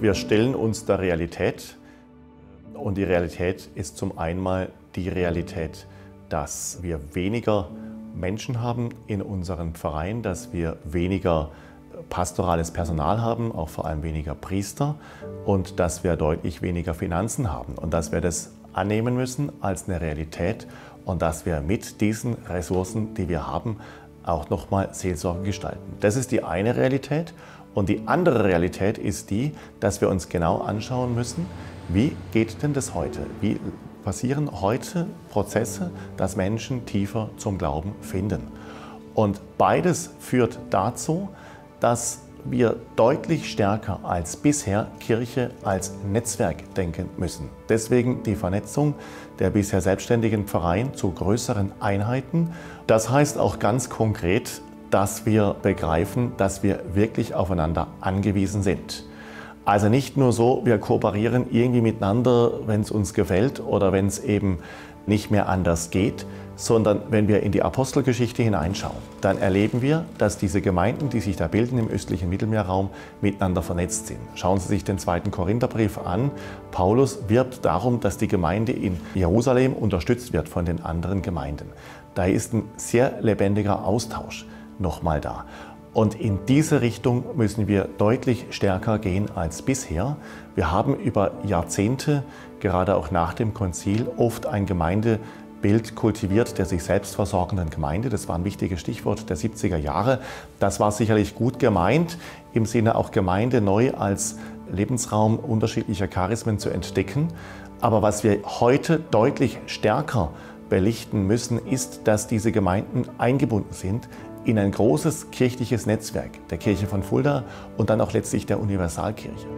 Wir stellen uns der Realität und die Realität ist zum einen die Realität, dass wir weniger Menschen haben in unserem Verein, dass wir weniger pastorales Personal haben, auch vor allem weniger Priester und dass wir deutlich weniger Finanzen haben und dass wir das annehmen müssen als eine Realität und dass wir mit diesen Ressourcen, die wir haben, auch nochmal Seelsorge gestalten. Das ist die eine Realität und die andere Realität ist die, dass wir uns genau anschauen müssen, wie geht denn das heute? Wie passieren heute Prozesse, dass Menschen tiefer zum Glauben finden? Und beides führt dazu, dass wir deutlich stärker als bisher Kirche als Netzwerk denken müssen. Deswegen die Vernetzung der bisher selbstständigen Pfarreien zu größeren Einheiten. Das heißt auch ganz konkret, dass wir begreifen, dass wir wirklich aufeinander angewiesen sind. Also nicht nur so, wir kooperieren irgendwie miteinander, wenn es uns gefällt oder wenn es eben nicht mehr anders geht, sondern wenn wir in die Apostelgeschichte hineinschauen, dann erleben wir, dass diese Gemeinden, die sich da bilden im östlichen Mittelmeerraum, miteinander vernetzt sind. Schauen Sie sich den 2. Korintherbrief an. Paulus wirbt darum, dass die Gemeinde in Jerusalem unterstützt wird von den anderen Gemeinden. Da ist ein sehr lebendiger Austausch nochmal da. Und in diese Richtung müssen wir deutlich stärker gehen als bisher. Wir haben über Jahrzehnte, gerade auch nach dem Konzil, oft ein Gemeindebild kultiviert der sich selbst versorgenden Gemeinde. Das war ein wichtiges Stichwort der 70er Jahre. Das war sicherlich gut gemeint, im Sinne auch Gemeinde neu als Lebensraum unterschiedlicher Charismen zu entdecken. Aber was wir heute deutlich stärker belichten müssen, ist, dass diese Gemeinden eingebunden sind in ein großes kirchliches Netzwerk der Kirche von Fulda und dann auch letztlich der Universalkirche.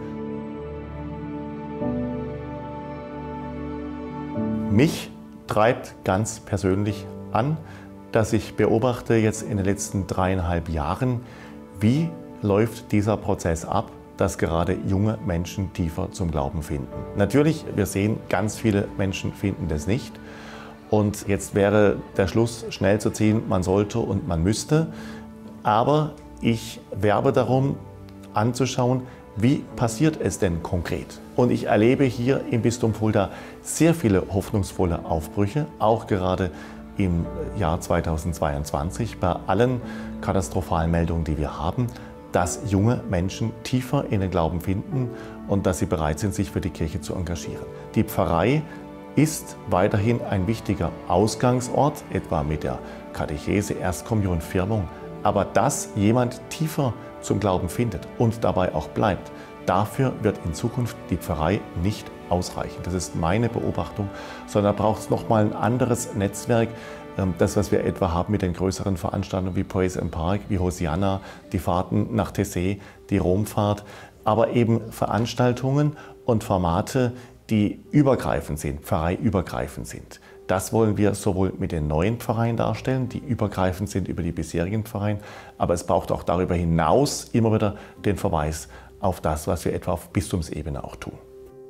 Mich treibt ganz persönlich an, dass ich beobachte jetzt in den letzten 3,5 Jahren, wie läuft dieser Prozess ab, dass gerade junge Menschen tiefer zum Glauben finden. Natürlich, wir sehen, ganz viele Menschen finden das nicht. Und jetzt wäre der Schluss schnell zu ziehen, man sollte und man müsste. Aber ich werbe darum, anzuschauen, wie passiert es denn konkret? Und ich erlebe hier im Bistum Fulda sehr viele hoffnungsvolle Aufbrüche, auch gerade im Jahr 2022, bei allen katastrophalen Meldungen, die wir haben, dass junge Menschen tiefer in den Glauben finden und dass sie bereit sind, sich für die Kirche zu engagieren. Die Pfarrei ist weiterhin ein wichtiger Ausgangsort, etwa mit der Katechese, Erstkommunion, Firmung. Aber dass jemand tiefer zum Glauben findet und dabei auch bleibt, dafür wird in Zukunft die Pfarrei nicht ausreichen. Das ist meine Beobachtung, sondern da braucht es nochmal ein anderes Netzwerk. Das, was wir etwa haben mit den größeren Veranstaltungen wie Praise and Park, wie Hosianna, die Fahrten nach Tessé, die Romfahrt, aber eben Veranstaltungen und Formate, die übergreifend sind, pfarreiübergreifend sind. Das wollen wir sowohl mit den neuen Pfarreien darstellen, die übergreifend sind über die bisherigen Pfarreien, aber es braucht auch darüber hinaus immer wieder den Verweis auf das, was wir etwa auf Bistumsebene auch tun.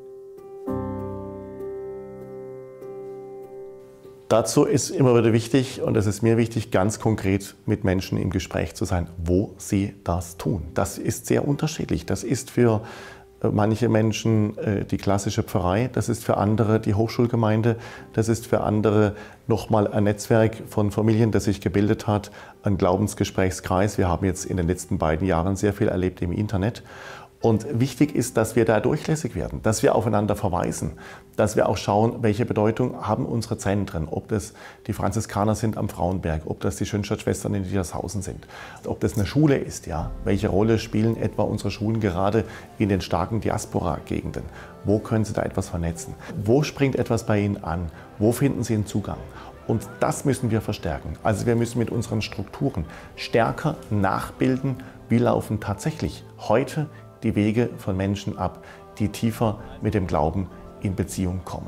Dazu ist immer wieder wichtig, und es ist mir wichtig, ganz konkret mit Menschen im Gespräch zu sein, wo sie das tun. Das ist sehr unterschiedlich. Das ist für manche Menschen die klassische Pfarrei, das ist für andere die Hochschulgemeinde, das ist für andere nochmal ein Netzwerk von Familien, das sich gebildet hat, ein Glaubensgesprächskreis. Wir haben jetzt in den letzten beiden Jahren sehr viel erlebt im Internet. Und wichtig ist, dass wir da durchlässig werden, dass wir aufeinander verweisen, dass wir auch schauen, welche Bedeutung haben unsere Zentren, ob das die Franziskaner sind am Frauenberg, ob das die Schönstatt-Schwestern in Dietershausen sind, ob das eine Schule ist, ja, welche Rolle spielen etwa unsere Schulen gerade in den starken Diaspora-Gegenden, wo können sie da etwas vernetzen, wo springt etwas bei ihnen an, wo finden sie einen Zugang. Und das müssen wir verstärken. Also wir müssen mit unseren Strukturen stärker nachbilden, wie laufen tatsächlich heute die Wege von Menschen ab, die tiefer mit dem Glauben in Beziehung kommen.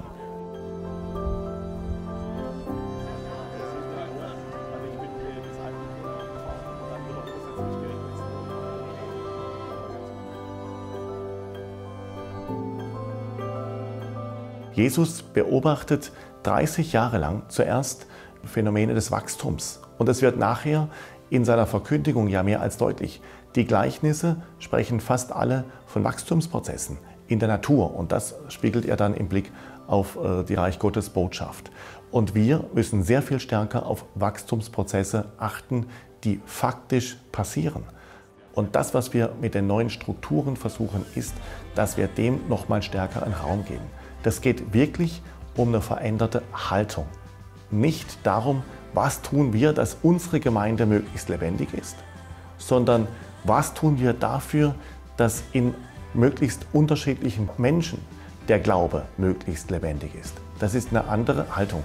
Jesus beobachtet 30 Jahre lang zuerst Phänomene des Wachstums. Und es wird nachher in seiner Verkündigung ja mehr als deutlich. Die Gleichnisse sprechen fast alle von Wachstumsprozessen in der Natur und das spiegelt er dann im Blick auf die Reich Gottes Botschaft. Und wir müssen sehr viel stärker auf Wachstumsprozesse achten, die faktisch passieren. Und das, was wir mit den neuen Strukturen versuchen, ist, dass wir dem noch mal stärker einen Raum geben. Das geht wirklich um eine veränderte Haltung. Nicht darum, was tun wir, dass unsere Gemeinde möglichst lebendig ist, sondern was tun wir dafür, dass in möglichst unterschiedlichen Menschen der Glaube möglichst lebendig ist. Das ist eine andere Haltung.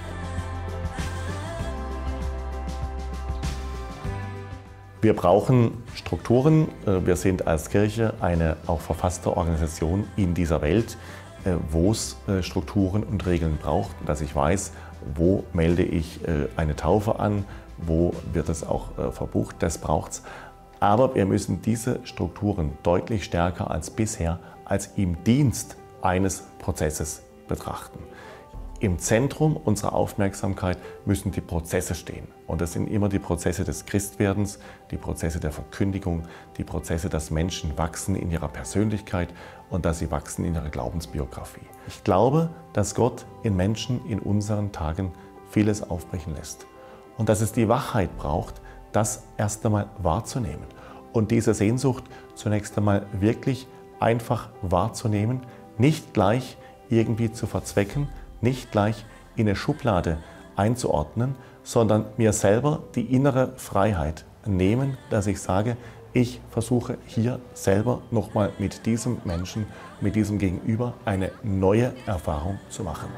Wir brauchen Strukturen. Wir sind als Kirche eine auch verfasste Organisation in dieser Welt, wo es Strukturen und Regeln braucht, dass ich weiß, wo melde ich eine Taufe an, wo wird es auch verbucht, das braucht es. Aber wir müssen diese Strukturen deutlich stärker als bisher als im Dienst eines Prozesses betrachten. Im Zentrum unserer Aufmerksamkeit müssen die Prozesse stehen. Und das sind immer die Prozesse des Christwerdens, die Prozesse der Verkündigung, die Prozesse, dass Menschen wachsen in ihrer Persönlichkeit und dass sie wachsen in ihrer Glaubensbiografie. Ich glaube, dass Gott in Menschen in unseren Tagen vieles aufbrechen lässt. Und dass es die Wachheit braucht, das erst einmal wahrzunehmen. Und diese Sehnsucht zunächst einmal wirklich einfach wahrzunehmen, nicht gleich irgendwie zu verzwecken, nicht gleich in eine Schublade einzuordnen, sondern mir selber die innere Freiheit nehmen, dass ich sage, ich versuche hier selber nochmal mit diesem Menschen, mit diesem Gegenüber eine neue Erfahrung zu machen.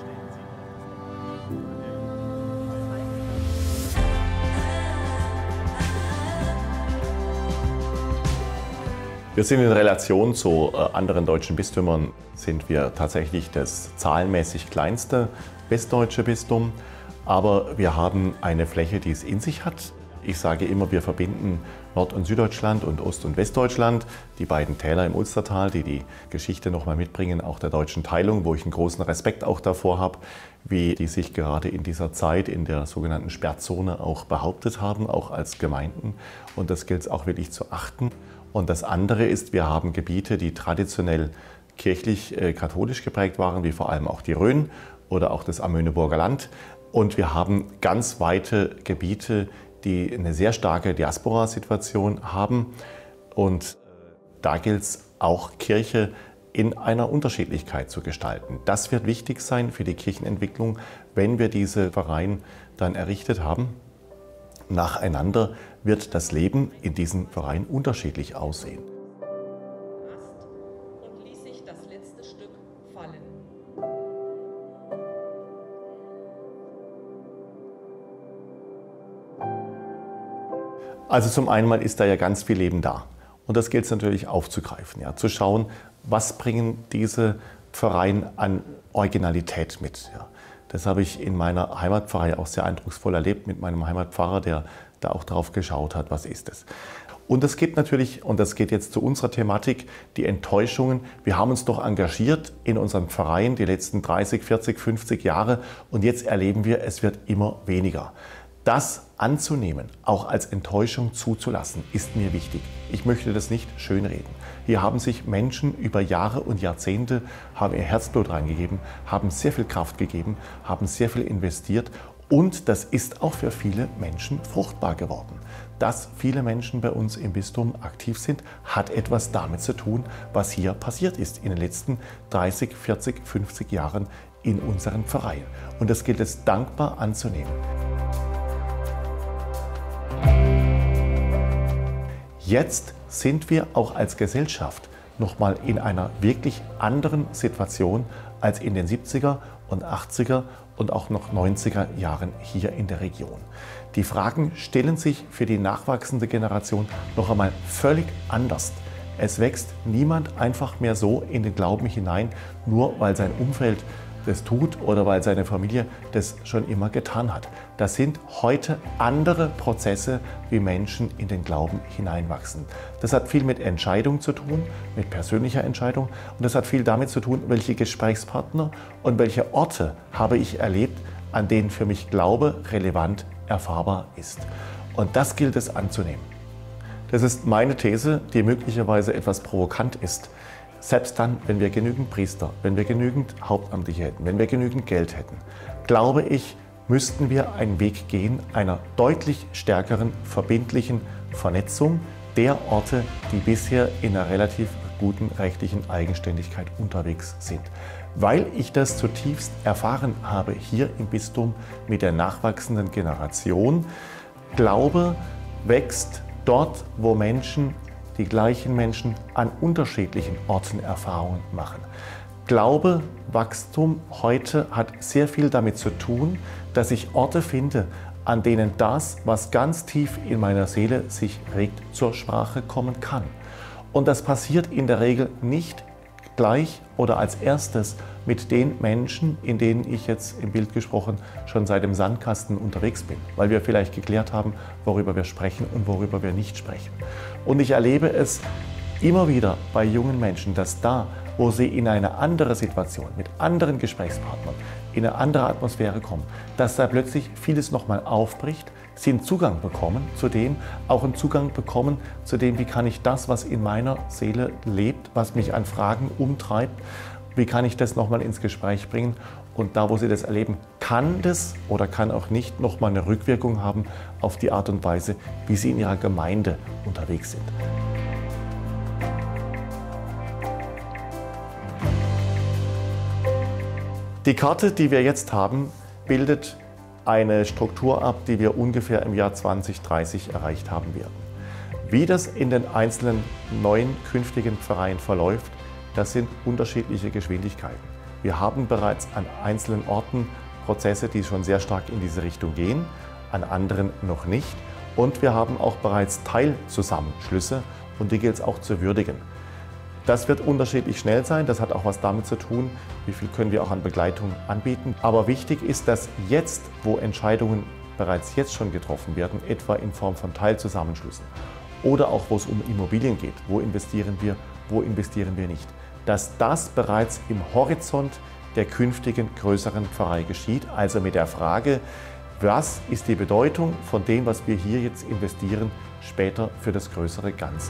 Wir sind in Relation zu anderen deutschen Bistümern, sind wir tatsächlich das zahlenmäßig kleinste westdeutsche Bistum, aber wir haben eine Fläche, die es in sich hat. Ich sage immer, wir verbinden Nord- und Süddeutschland und Ost- und Westdeutschland, die beiden Täler im Ulstertal, die die Geschichte nochmal mitbringen, auch der deutschen Teilung, wo ich einen großen Respekt auch davor habe, wie die sich gerade in dieser Zeit in der sogenannten Sperrzone auch behauptet haben, auch als Gemeinden. Und das gilt es auch wirklich zu achten. Und das andere ist, wir haben Gebiete, die traditionell kirchlich-katholisch geprägt waren, wie vor allem auch die Rhön oder auch das Amöneburger Land. Und wir haben ganz weite Gebiete, die eine sehr starke Diaspora-Situation haben. Und da gilt es auch, Kirche in einer Unterschiedlichkeit zu gestalten. Das wird wichtig sein für die Kirchenentwicklung, wenn wir diese Vereine dann errichtet haben. Nacheinander wird das Leben in diesen Vereinen unterschiedlich aussehen. Und ließ sich das letzte Stück fallen. Also zum einen mal ist da ja ganz viel Leben da. Und das gilt es natürlich aufzugreifen, ja, zu schauen, was bringen diese Vereine an Originalität mit. Ja. Das habe ich in meiner Heimatpfarrei auch sehr eindrucksvoll erlebt mit meinem Heimatpfarrer, der da auch darauf geschaut hat, was ist es. Und es geht natürlich, und das geht jetzt zu unserer Thematik, die Enttäuschungen. Wir haben uns doch engagiert in unserem Verein die letzten 30, 40, 50 Jahre und jetzt erleben wir, es wird immer weniger. Das anzunehmen, auch als Enttäuschung zuzulassen, ist mir wichtig. Ich möchte das nicht schönreden. Hier haben sich Menschen über Jahre und Jahrzehnte, haben ihr Herzblut reingegeben, haben sehr viel Kraft gegeben, haben sehr viel investiert und das ist auch für viele Menschen fruchtbar geworden. Dass viele Menschen bei uns im Bistum aktiv sind, hat etwas damit zu tun, was hier passiert ist in den letzten 30, 40, 50 Jahren in unseren Vereinen. Und das gilt es dankbar anzunehmen. Jetzt sind wir auch als Gesellschaft nochmal in einer wirklich anderen Situation als in den 70er und 80er und auch noch 90er Jahren hier in der Region. Die Fragen stellen sich für die nachwachsende Generation noch einmal völlig anders. Es wächst niemand einfach mehr so in den Glauben hinein, nur weil sein Umfeld das tut oder weil seine Familie das schon immer getan hat. Das sind heute andere Prozesse, wie Menschen in den Glauben hineinwachsen. Das hat viel mit Entscheidung zu tun, mit persönlicher Entscheidung. Und das hat viel damit zu tun, welche Gesprächspartner und welche Orte habe ich erlebt, an denen für mich Glaube relevant erfahrbar ist. Und das gilt es anzunehmen. Das ist meine These, die möglicherweise etwas provokant ist. Selbst dann, wenn wir genügend Priester, wenn wir genügend Hauptamtliche hätten, wenn wir genügend Geld hätten, glaube ich, müssten wir einen Weg gehen einer deutlich stärkeren verbindlichen Vernetzung der Orte, die bisher in einer relativ guten rechtlichen Eigenständigkeit unterwegs sind. Weil ich das zutiefst erfahren habe hier im Bistum mit der nachwachsenden Generation, Glaube wächst dort, wo Menschen, die gleichen Menschen, an unterschiedlichen Orten Erfahrungen machen. Glaube, Wachstum heute hat sehr viel damit zu tun, dass ich Orte finde, an denen das, was ganz tief in meiner Seele sich regt, zur Sprache kommen kann. Und das passiert in der Regel nicht gleich oder als erstes mit den Menschen, in denen ich jetzt im Bild gesprochen schon seit dem Sandkasten unterwegs bin, weil wir vielleicht geklärt haben, worüber wir sprechen und worüber wir nicht sprechen. Und ich erlebe es immer wieder bei jungen Menschen, dass da, wo sie in eine andere Situation, mit anderen Gesprächspartnern, in eine andere Atmosphäre kommen, dass da plötzlich vieles nochmal aufbricht, sie einen Zugang bekommen zu dem, auch einen Zugang bekommen zu dem, wie kann ich das, was in meiner Seele lebt, was mich an Fragen umtreibt, wie kann ich das nochmal ins Gespräch bringen. Und da, wo sie das erleben, kann das oder kann auch nicht nochmal eine Rückwirkung haben auf die Art und Weise, wie sie in ihrer Gemeinde unterwegs sind. Die Karte, die wir jetzt haben, bildet eine Struktur ab, die wir ungefähr im Jahr 2030 erreicht haben werden. Wie das in den einzelnen neuen künftigen Pfarreien verläuft, das sind unterschiedliche Geschwindigkeiten. Wir haben bereits an einzelnen Orten Prozesse, die schon sehr stark in diese Richtung gehen, an anderen noch nicht. Und wir haben auch bereits Teilzusammenschlüsse und die gilt es auch zu würdigen. Das wird unterschiedlich schnell sein, das hat auch was damit zu tun, wie viel können wir auch an Begleitung anbieten. Aber wichtig ist, dass jetzt, wo Entscheidungen bereits jetzt schon getroffen werden, etwa in Form von Teilzusammenschlüssen oder auch wo es um Immobilien geht, wo investieren wir nicht, dass das bereits im Horizont der künftigen größeren Pfarrei geschieht, also mit der Frage, was ist die Bedeutung von dem, was wir hier jetzt investieren, später für das größere Ganze.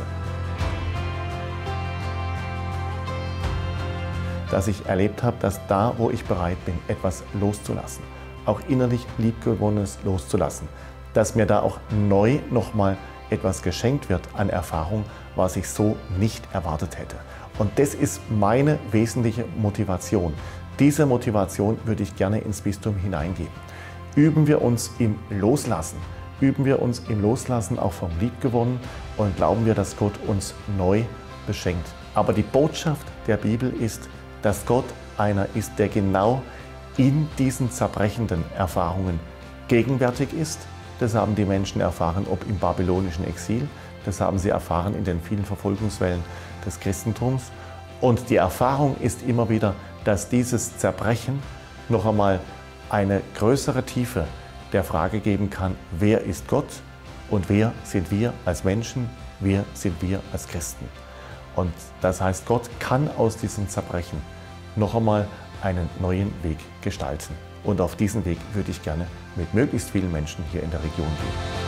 Dass ich erlebt habe, dass da, wo ich bereit bin, etwas loszulassen, auch innerlich Liebgewonnenes loszulassen, dass mir da auch neu nochmal etwas geschenkt wird an Erfahrung, was ich so nicht erwartet hätte. Und das ist meine wesentliche Motivation. Diese Motivation würde ich gerne ins Bistum hineingeben. Üben wir uns im Loslassen. Üben wir uns im Loslassen auch vom Liebgewonnen und glauben wir, dass Gott uns neu beschenkt. Aber die Botschaft der Bibel ist, dass Gott einer ist, der genau in diesen zerbrechenden Erfahrungen gegenwärtig ist. Das haben die Menschen erfahren, ob im babylonischen Exil, das haben sie erfahren in den vielen Verfolgungswellen des Christentums. Und die Erfahrung ist immer wieder, dass dieses Zerbrechen noch einmal eine größere Tiefe der Frage geben kann, wer ist Gott und wer sind wir als Menschen, wer sind wir als Christen. Und das heißt, Gott kann aus diesem Zerbrechen noch einmal einen neuen Weg gestalten. Und auf diesen Weg würde ich gerne mit möglichst vielen Menschen hier in der Region gehen.